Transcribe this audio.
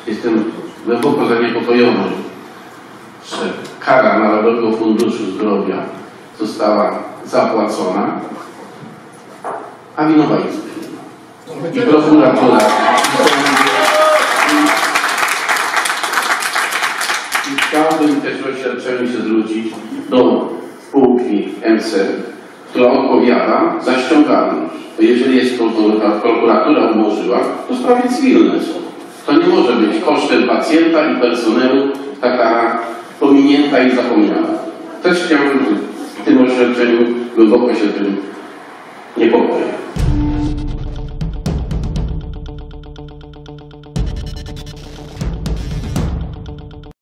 Jestem głęboko zaniepokojony, że kara Narodowego Funduszu Zdrowia została zapłacona, a winowajcy i prokuratura. I chciałbym też w oświadczeniu się zwrócić do spółki MC, która odpowiada za ściągalność. Bo jeżeli jest to, prokuratura umorzyła, to sprawy cywilne są. To nie może być kosztem pacjenta i personelu taka pominięta i zapomniana. Też chciałbym w tym oświadczeniu głęboko się tym niepokoić.